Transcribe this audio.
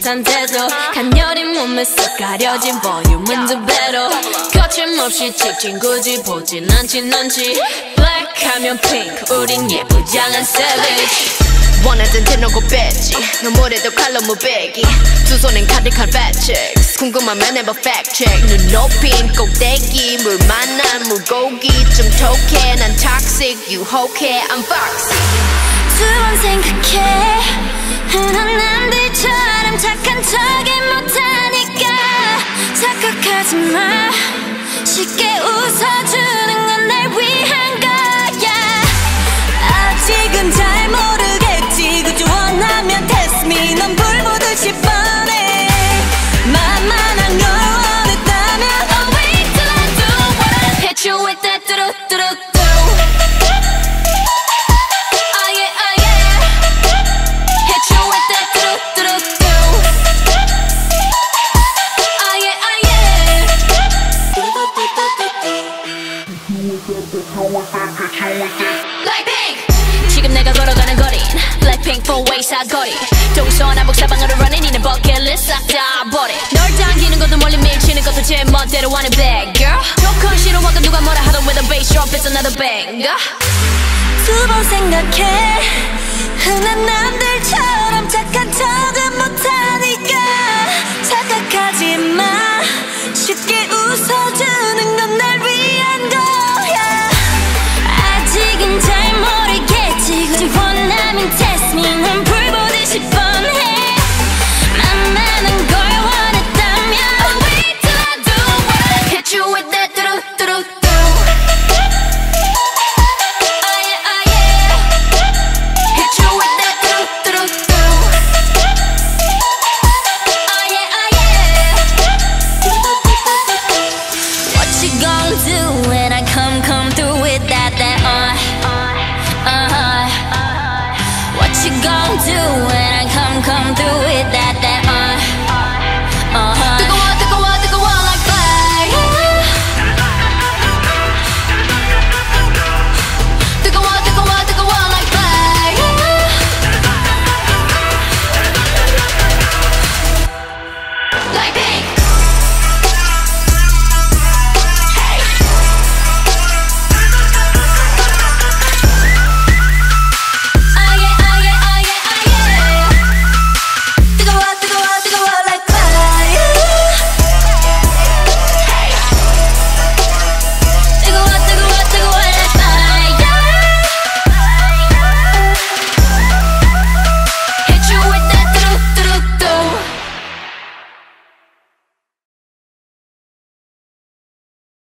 상태도 간녀린 몸에 쏙 가려진 볼륨은 두 배로 거침없이 찍힌 굳이 보진 않지 넌지 Black 하면 pink 우린 예쁘장한 savage 원하던 대놓고 뺐지 너무래도 칼로 무배기 두 손엔 카드칼 배치ks 궁금하면 해봐 fact check 눈 높인 꼭대기 물 만난 물고기 좀 톡해 난 toxic 유혹해 I'm foxy 두 번 생각해 흔한 남들처럼 착한 척이 못하니까 착각하지 마 쉽게 웃어주는 건 날 위한 거야 아직은 잘 모르겠지 그저 원하면 test me 넌 불 보듯이 뻔해 만만한 걸 원했다면 I'll wait till I do what I hit you with that 뚜루뚜루뚜 지금 내가 걸어가는 거린 Blackpink 4-way 사거리 동서남북 사방으로 running 이는 버킷리스트 싹 다 버려 널 당기는 것도 멀리 밀치는 것도 제 멋대로 하는 bad girl 조건 싫어하고 누가 뭐라 하던 with a bass drop it's another banger 두 번 생각해 흔한 남들